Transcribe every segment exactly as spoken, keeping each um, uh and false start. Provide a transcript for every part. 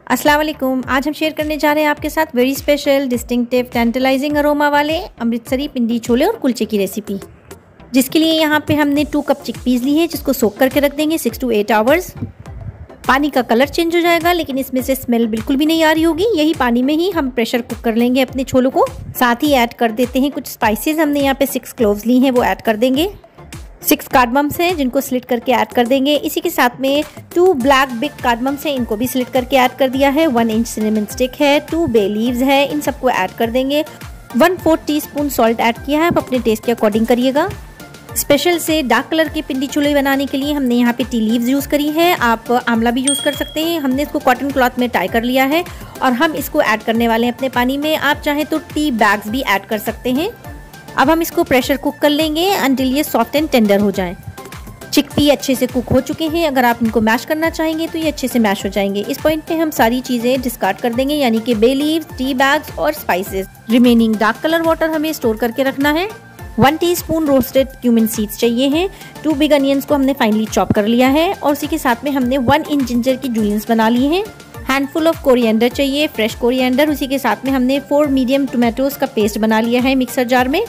अस्सलाम वालेकुम। आज हम शेयर करने जा रहे हैं आपके साथ very special distinctive tantalizing aroma वाले अमृतसरी पिंडी छोले और कुलचे की रेसिपी, जिसके लिए यहाँ पे हमने टू कप चिकपीस ली है, जिसको सोक करके रख देंगे सिक्स टू एट आवर्स। पानी का कलर चेंज हो जाएगा, लेकिन इसमें से स्मेल बिल्कुल भी नहीं आ रही होगी। यही पानी में ही हम प्रेशर कुक कर लेंगे अपने छोलों को। साथ ही ऐड कर देते हैं कुछ स्पाइसेस। हमने यहाँ पे सिक्स क्लोव्स ली हैं, वो ऐड कर देंगे। सिक्स कार्डमम्स हैं, जिनको स्लिट करके ऐड कर देंगे। इसी के साथ में टू ब्लैक बिग कार्डमम्स हैं, इनको भी स्लिट करके ऐड कर दिया है। वन इंच सिनेमन स्टिक है, टू बे लीव्स है, इन सबको ऐड कर देंगे। One fourth teaspoon salt add किया है, आप अपने टेस्ट के अकॉर्डिंग करिएगा। स्पेशल से डार्क कलर के पिंडी छोले बनाने के लिए हमने यहाँ पे टी लीव्स यूज़ करी है, आप आंवला भी यूज़ कर सकते हैं। हमने इसको कॉटन क्लॉथ में टाई कर लिया है और हम इसको ऐड करने वाले हैं अपने पानी में। आप चाहें तो टी बैग्स भी ऐड कर सकते हैं। अब हम इसको प्रेशर कुक कर लेंगे अंटिल ये सॉफ्ट एंड टेंडर हो जाएं। चिकपी अच्छे से कुक हो चुके हैं। अगर आप इनको मैश करना चाहेंगे तो ये अच्छे से मैश हो जाएंगे। इस पॉइंट पे हम सारी चीज़ें डिस्कार्ड कर देंगे, यानी कि बे लीव्स, टी बैग्स और spices. Remaining dark colour water हमें स्टोर करके रखना है। One teaspoon roasted cumin seeds चाहिए हैं। टू बिग अनियंस को हमने फाइनली चॉप कर लिया है और उसी के साथ में हमने वन इंच जिंजर की जूलियंस बना ली हैं। हैंडफुल ऑफ कोरिएंडर चाहिए, फ्रेश कोरिएंडर। उसी के साथ में हमने फोर मीडियम टोमेटोज का पेस्ट बना लिया है मिक्सर जार में।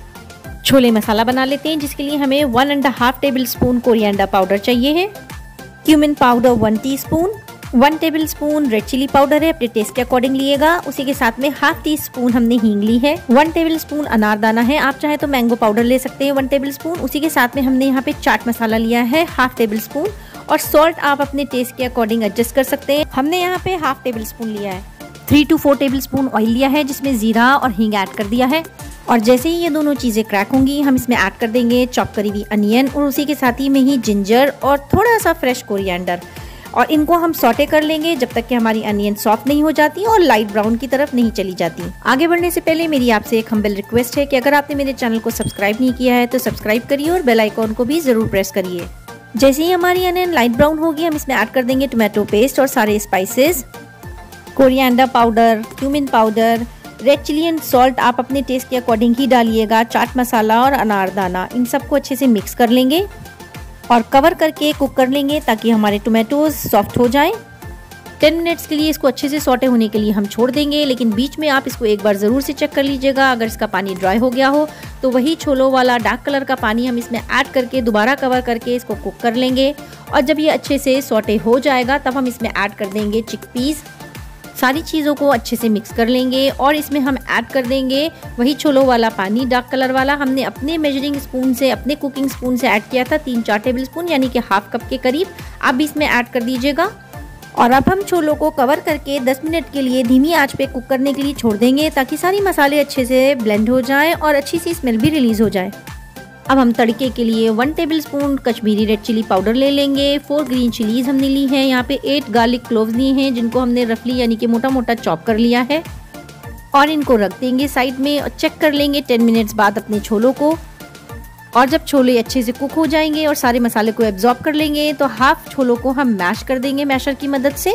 छोले मसाला बना लेते हैं, जिसके लिए हमें one and half tablespoon coriander powder चाहिए है। Cumin powder one teaspoon, one tablespoon red chilli powder है, अपने टेस्ट के अकॉर्डिंग लिएगा। उसी के साथ में हाफ टी स्पून हमने हींग ली है। वन टेबल स्पून अनारदाना है, आप चाहे तो मैंगो पाउडर ले सकते हैं वन टेबल स्पून। उसी के साथ में हमने यहाँ पे चाट मसाला लिया है हाफ टेबल स्पून, और सॉल्ट आप अपने टेस्ट के अकॉर्डिंग एडजस्ट कर सकते हैं। हमने यहाँ पे हाफ टेबल स्पून लिया है। Three two four tablespoon oil लिया है, जिसमें जीरा और हींग ऐड कर दिया है। और जैसे ही ये दोनों चीज़ें क्रैक होंगी, हम इसमें ऐड कर देंगे चॉप करी हुई अनियन और उसी के साथ ही में ही जिंजर और थोड़ा सा फ्रेश कोरिएंडर, और इनको हम सॉटे कर लेंगे जब तक कि हमारी अनियन सॉफ्ट नहीं हो जाती और लाइट ब्राउन की तरफ नहीं चली जाती। आगे बढ़ने से पहले मेरी आपसे एक हम्बल रिक्वेस्ट है कि अगर आपने मेरे चैनल को सब्सक्राइब नहीं किया है तो सब्सक्राइब करिए और बेल आइकॉन को भी जरूर प्रेस करिए। जैसे ही हमारी अनियन लाइट ब्राउन होगी, हम इसमें ऐड कर देंगे टोमेटो पेस्ट और सारे spices, coriander powder, cumin powder, red chilli and salt आप अपने टेस्ट के अकॉर्डिंग ही डालिएगा, चाट मसाला और अनारदाना, इन सबको अच्छे से मिक्स कर लेंगे और कवर करके कुक कर लेंगे ताकि हमारे टोमेटोज सॉफ्ट हो जाएं। टेन मिनट्स के लिए इसको अच्छे से सॉटे होने के लिए हम छोड़ देंगे, लेकिन बीच में आप इसको एक बार ज़रूर से चेक कर लीजिएगा। अगर इसका पानी ड्राई हो गया हो तो वही छोलों वाला डार्क कलर का पानी हम इसमें ऐड करके दोबारा कवर करके इसको कुक कर लेंगे। और जब ये अच्छे से सॉटे हो जाएगा तब हम इसमें ऐड कर देंगे चिकपीस। सारी चीज़ों को अच्छे से मिक्स कर लेंगे और इसमें हम ऐड कर देंगे वही छोलों वाला पानी डार्क कलर वाला। हमने अपने मेजरिंग स्पून से, अपने कुकिंग स्पून से ऐड किया था तीन चार टेबल स्पून, यानी कि हाफ कप के करीब। आप भी इसमें ऐड कर दीजिएगा और अब हम छोलों को कवर करके दस मिनट के लिए धीमी आंच पे कुक करने के लिए छोड़ देंगे ताकि सारी मसाले अच्छे से ब्लेंड हो जाएं और अच्छी सी स्मेल भी रिलीज हो जाए। अब हम तड़के के लिए one tablespoon Kashmiri red chilli powder ले लेंगे। फोर ग्रीन चिलीज हमने ली हैं। यहाँ पे एट गार्लिक क्लोव्स लिए हैं, जिनको हमने रफली यानी कि मोटा मोटा चॉप कर लिया है और इनको रख देंगे साइड में और चेक कर लेंगे टेन मिनट्स बाद अपने छोलों को। और जब छोले अच्छे से कुक हो जाएंगे और सारे मसाले को एब्जॉर्ब कर लेंगे तो हाफ छोलों को हम मैश कर देंगे मैशर की मदद से।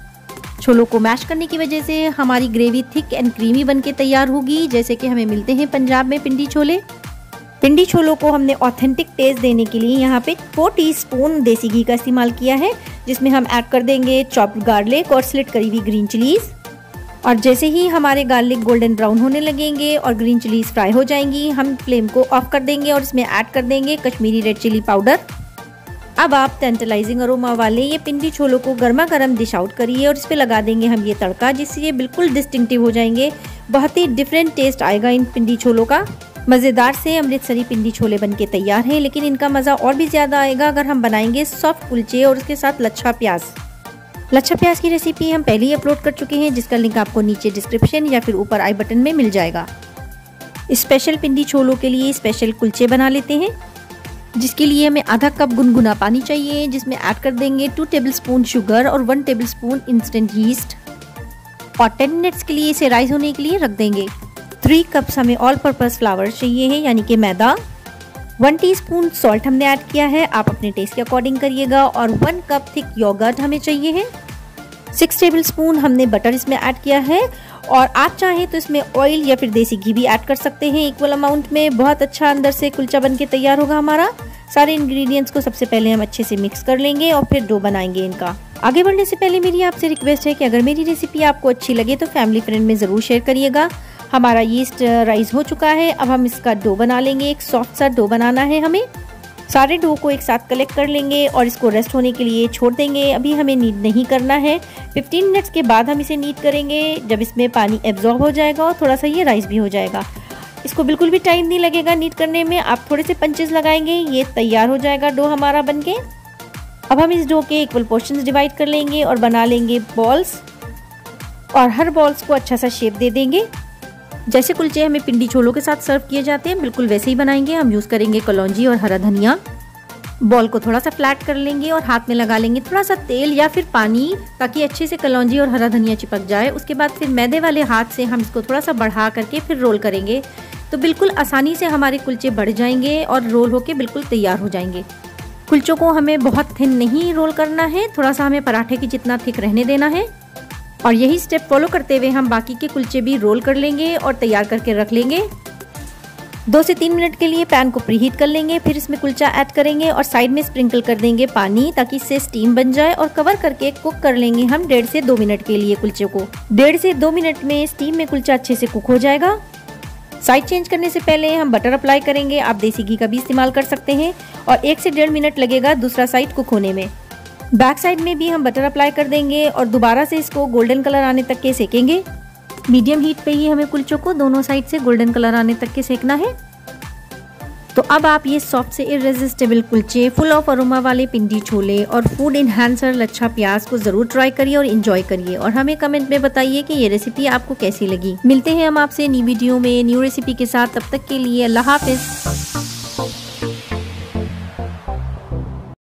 छोलों को मैश करने की वजह से हमारी ग्रेवी थिक एंड क्रीमी बन के तैयार होगी, जैसे कि हमें मिलते हैं पंजाब में पिंडी छोले। पिंडी छोलों को हमने ऑथेंटिक टेस्ट देने के लिए यहाँ पे फोर टीस्पून देसी घी का इस्तेमाल किया है, जिसमें हम ऐड कर देंगे चॉप्ड गार्लिक और स्लिट करी हुई ग्रीन चिलीज। और जैसे ही हमारे गार्लिक गोल्डन ब्राउन होने लगेंगे और ग्रीन चिलीज फ्राई हो जाएंगी, हम फ्लेम को ऑफ कर देंगे और इसमें ऐड कर देंगे कश्मीरी रेड चिली पाउडर। अब आप टेंटलाइजिंग अरोमा वाले ये पिंडी छोलों को गर्मा गर्म डिश आउट करिए और इस पे लगा देंगे हम ये तड़का, जिससे ये बिल्कुल डिस्टिंक्टिव हो जाएंगे। बहुत ही डिफरेंट टेस्ट आएगा इन पिंडी छोलों का। मज़ेदार से अमृतसरी पिंडी छोले बनके तैयार हैं, लेकिन इनका मज़ा और भी ज़्यादा आएगा अगर हम बनाएंगे सॉफ्ट कुलचे और उसके साथ लच्छा प्याज। लच्छा प्याज की रेसिपी हम पहले ही अपलोड कर चुके हैं, जिसका लिंक आपको नीचे डिस्क्रिप्शन या फिर ऊपर आई बटन में मिल जाएगा। स्पेशल पिंडी छोलों के लिए स्पेशल कुलचे बना लेते हैं, जिसके लिए हमें आधा कप गुनगुना पानी चाहिए, जिसमें ऐड कर देंगे टू टेबल स्पून शुगर और one tablespoon instant yeast और टेन मिनट्स के लिए इसे राइज होने के लिए रख देंगे। थ्री कप्स हमें ऑल पर्पस फ्लावर चाहिए है, यानी कि मैदा। वन टीस्पून सॉल्ट हमने ऐड किया है, आप अपने टेस्ट के अकॉर्डिंग करिएगा। और वन कप थिक योगर्ट हमें चाहिए है। सिक्स टेबल स्पून हमने बटर इसमें ऐड किया है और आप चाहें तो इसमें ऑयल या फिर देसी घी भी ऐड कर सकते हैं इक्वल अमाउंट में। बहुत अच्छा अंदर से कुलचा बन के तैयार होगा हमारा। सारे इंग्रेडिएंट्स को सबसे पहले हम अच्छे से मिक्स कर लेंगे और फिर डो बनाएंगे इनका। आगे बढ़ने से पहले मेरी आपसे रिक्वेस्ट है कि अगर मेरी रेसिपी आपको अच्छी लगे तो फैमिली फ्रेंड में ज़रूर शेयर करिएगा। हमारा यीस्ट राइस हो चुका है, अब हम इसका डो बना लेंगे। एक सॉफ्ट सा डो बनाना है हमें। सारे डो को एक साथ कलेक्ट कर लेंगे और इसको रेस्ट होने के लिए छोड़ देंगे। अभी हमें नीड नहीं करना है। पंद्रह मिनट्स के बाद हम इसे नीड करेंगे, जब इसमें पानी एब्जॉर्ब हो जाएगा और थोड़ा सा ये राइस भी हो जाएगा। इसको बिल्कुल भी टाइम नहीं लगेगा नीड करने में। आप थोड़े से पंचेस लगाएंगे, ये तैयार हो जाएगा डो हमारा बनके। अब हम इस डो के इक्वल पोर्शंस डिवाइड कर लेंगे और बना लेंगे बॉल्स, और हर बॉल्स को अच्छा सा शेप दे देंगे। जैसे कुलचे हमें पिंडी छोलों के साथ सर्व किए जाते हैं, बिल्कुल वैसे ही बनाएंगे। हम यूज़ करेंगे कलौंजी और हरा धनिया। बॉल को थोड़ा सा फ्लैट कर लेंगे और हाथ में लगा लेंगे थोड़ा सा तेल या फिर पानी, ताकि अच्छे से कलौंजी और हरा धनिया चिपक जाए। उसके बाद फिर मैदे वाले हाथ से हम इसको थोड़ा सा बढ़ा करके फिर रोल करेंगे, तो बिल्कुल आसानी से हमारे कुलचे बढ़ जाएंगे और रोल होके बिल्कुल तैयार हो जाएंगे। कुलचों को हमें बहुत थिन नहीं रोल करना है, थोड़ा सा हमें पराठे की जितना थिक रहने देना है। और यही स्टेप फॉलो करते हुए हम बाकी के कुलचे भी रोल कर लेंगे और तैयार करके रख लेंगे। दो से तीन मिनट के लिए पैन को प्रीहीट कर लेंगे, फिर इसमें कुलचा ऐड करेंगे और साइड में स्प्रिंकल कर देंगे पानी, ताकि इससे स्टीम बन जाए। और कवर करके कुक कर लेंगे हम डेढ़ से दो मिनट के लिए कुलचे को। डेढ़ से दो मिनट में स्टीम में कुलचा अच्छे से कुक हो जाएगा। साइड चेंज करने से पहले हम बटर अप्लाई करेंगे। आप देसी घी का भी इस्तेमाल कर सकते हैं। और एक से डेढ़ मिनट लगेगा दूसरा साइड कुक होने में। बैक साइड में भी हम बटर अप्लाई कर देंगे और दोबारा से इसको गोल्डन कलर आने तक के सेकेंगे। मीडियम हीट पे ही हमें कुलचों को दोनों साइड से गोल्डन कलर आने तक के सेकना है। तो अब आप ये सॉफ्ट से इररेसिस्टिबल कुलचे, फुल ऑफ अरोमा वाले पिंडी छोले और फूड इन्हांसर लच्छा प्याज को जरूर ट्राई करिए और एंजॉय करिए। और हमें कमेंट में बताइए कि ये रेसिपी आपको कैसी लगी। मिलते हैं हम आपसे न्यू वीडियो में न्यू रेसिपी के साथ। तब तक के लिए अल्लाह हाफिज।